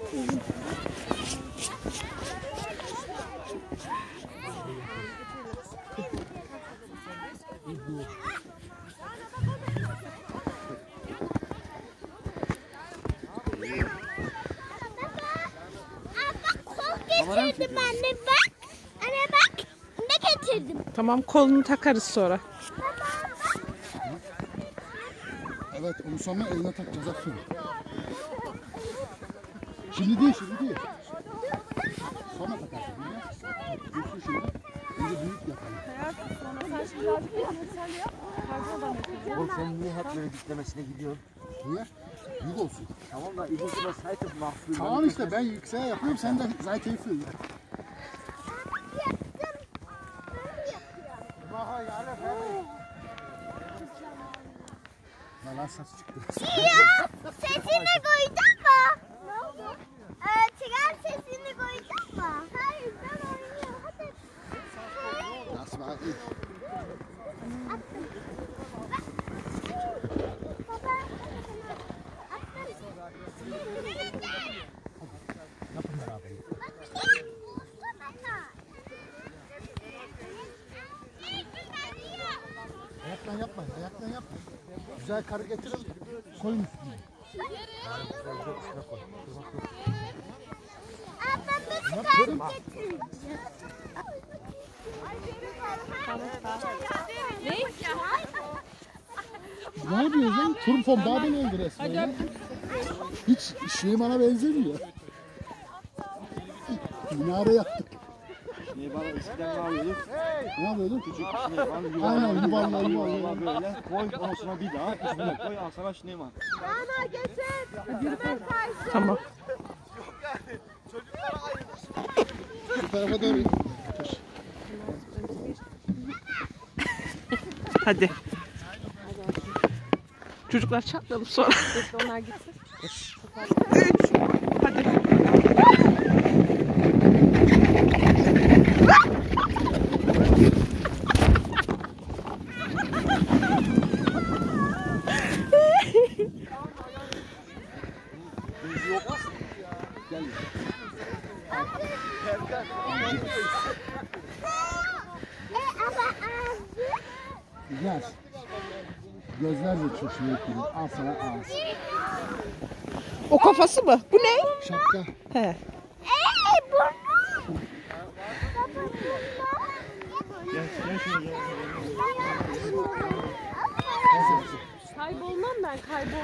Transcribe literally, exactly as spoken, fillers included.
Getirdim anne bak. Anne bak. Ne getirdim? Tamam, kolunu takarız sonra. Evet, onu sonra eline takacağız aferin. Şimdi değil, şimdi değil. Sonra takarsın. Dursun şimdi. Önce büyük yapalım. Oğlum sen niye hep böyle diklemesine gidiyorsun? Niye? Büyük olsun. Tamam da İbo'su da saytıp mahsul. Tamam işte, ben yükseğe yapıyorum, sen de zaten yapıyorsun. Lan saç çıktı. Ya sesini koydun mu? Ne oldu? Ee, tren sesini koydun mu? Hayır, ben oynuyorum. Hadi. Nasıl bak iyi. Attım. Baba. Attım. Yapın beraber. Ayaktan yapmayın, ayaktan yapmayın. Güzel karı getirin, koyun üstüne. Abla bir kar getireceğim. Ne yapıyorsun lan? Turfon babın oldu resmen ya. Hiç Süleyman'a benzemiyor. Minare yaptık. Süleyman'a eskiden ne yapıyorduk? Ne yapıyorduk? Küçük Süleyman yuvarla Aynen, yuvarla, yuvarla. yuvarla böyle koy, ondan sonra bir daha üstüne koy, al sana Süleyman. Ana getir. Tamam. Bu tarafa doğru. Hadi. Çocuklar çatlayalım sonra. Onlar gitsin. Üç. Hadi. Gel. İlyas. Gözler de çok şey etkili. Al sana ağız. O kafası mı? Bu ne? Şapka. He. Ey burnu. Gel, gel şöyle gel. Kaybolmam ben, kaybol.